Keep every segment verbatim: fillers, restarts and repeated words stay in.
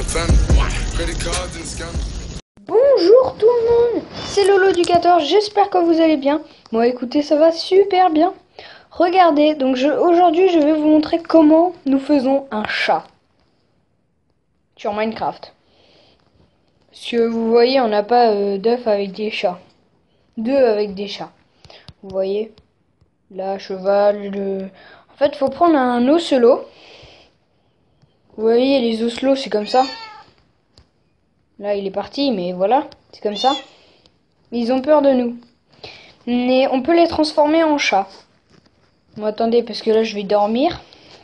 Bonjour tout le monde, c'est Lolo du quatorze, j'espère que vous allez bien. Moi écoutez, ça va super bien. Regardez, donc je, aujourd'hui je vais vous montrer comment nous faisons un chat sur Minecraft. Parce que vous voyez, on n'a pas euh, d'œufs avec des chats. Deux avec des chats. Vous voyez, là, cheval, le... En fait, faut prendre un ocelot. Vous voyez, les ocelots, c'est comme ça. Là, il est parti, mais voilà, c'est comme ça. Ils ont peur de nous. Mais on peut les transformer en chats. Bon, attendez, parce que là, je vais dormir.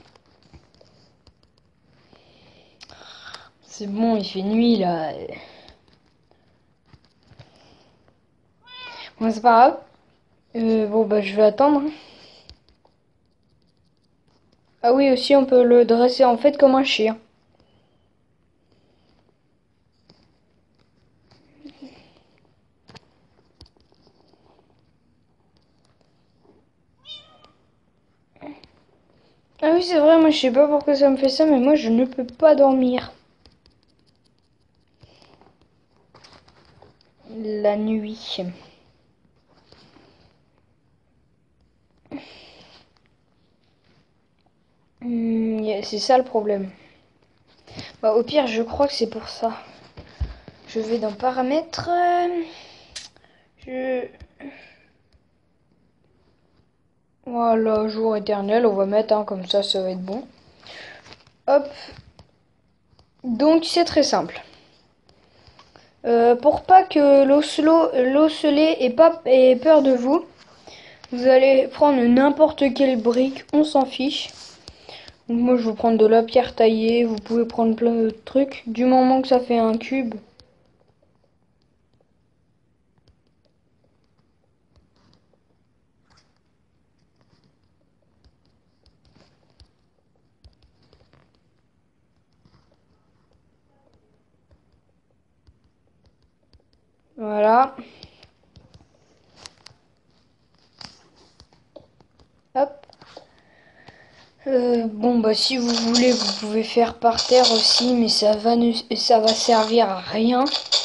C'est bon, il fait nuit, là. Bon, c'est pas grave. Euh, bon, bah, je vais attendre. Ah oui, aussi, on peut le dresser, en fait, comme un chien. Ah oui, c'est vrai, moi, je sais pas pourquoi ça me fait ça, mais moi, je ne peux pas dormir. La nuit. Mmh, c'est ça le problème. Bah, au pire, je crois que c'est pour ça. Je vais dans paramètres. Je... Voilà, jour éternel, on va mettre, hein, comme ça, ça va être bon. Hop. Donc, c'est très simple. Euh, pour pas que l'ocelot ait, pas, ait peur de vous, vous allez prendre n'importe quelle brique, on s'en fiche. Donc moi, je vais prendre de la pierre taillée, vous pouvez prendre plein de trucs, du moment que ça fait un cube. Voilà. Hop. Euh, bon bah si vous voulez, vous pouvez faire par terre aussi, mais ça va ne, ça va servir à rien.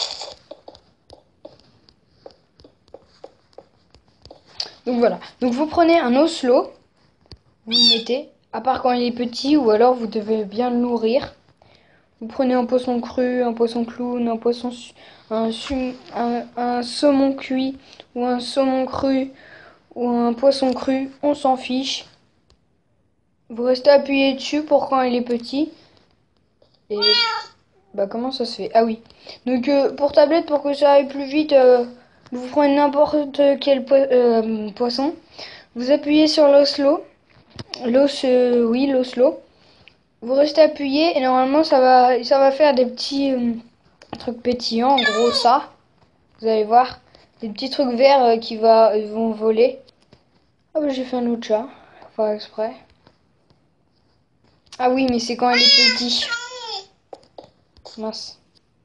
Donc voilà. Donc vous prenez un ocelot, vous le mettez, à part quand il est petit, ou alors vous devez bien le nourrir. Vous prenez un poisson cru, un poisson clown, un poisson un, un, un saumon cuit ou un saumon cru ou un poisson cru, on s'en fiche. Vous restez appuyé dessus pour quand il est petit. Et bah comment ça se fait? Ah oui. Donc euh, pour tablette, pour que ça aille plus vite, euh, vous prenez n'importe quel po euh, poisson. Vous appuyez sur l'ocelot. L'os, euh, oui, l'ocelot. Vous restez appuyé et normalement ça va, ça va faire des petits euh, trucs pétillants. En gros ça, vous allez voir, des petits trucs verts euh, qui va, euh, vont voler. Ah bah j'ai fait un autre chat, faut faire exprès. Ah oui, mais c'est quand elle est petite. Mince.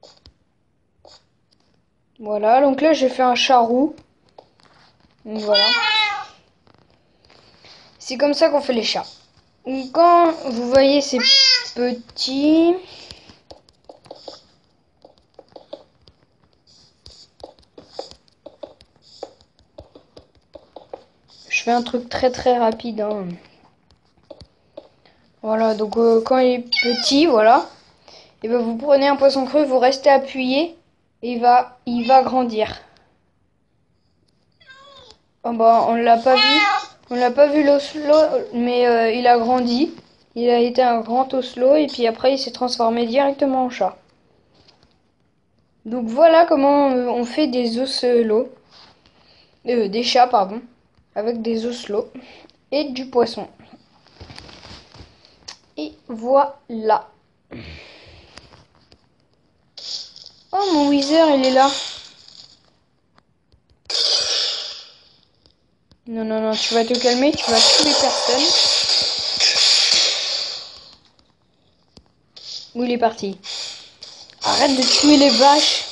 Voilà, donc là j'ai fait un chat roux. Donc voilà. C'est comme ça qu'on fait les chats. Donc, quand vous voyez ces petits... Je fais un truc très très rapide. Hein. Voilà, donc euh, quand il est petit, voilà. Et ben vous prenez un poisson cru, vous restez appuyé. Et il va, il va grandir. Oh bah, on l'a pas vu. On l'a pas vu l'ocelot, mais euh, il a grandi. Il a été un grand ocelot et puis après il s'est transformé directement en chat. Donc voilà comment euh, on fait des ocelots. Euh, des chats, pardon. Avec des ocelots et du poisson. Et voilà. Oh, mon Wither, il est là. Non, non, non, tu vas te calmer, tu vas tuer personne. Où il est parti? Arrête de tuer les vaches.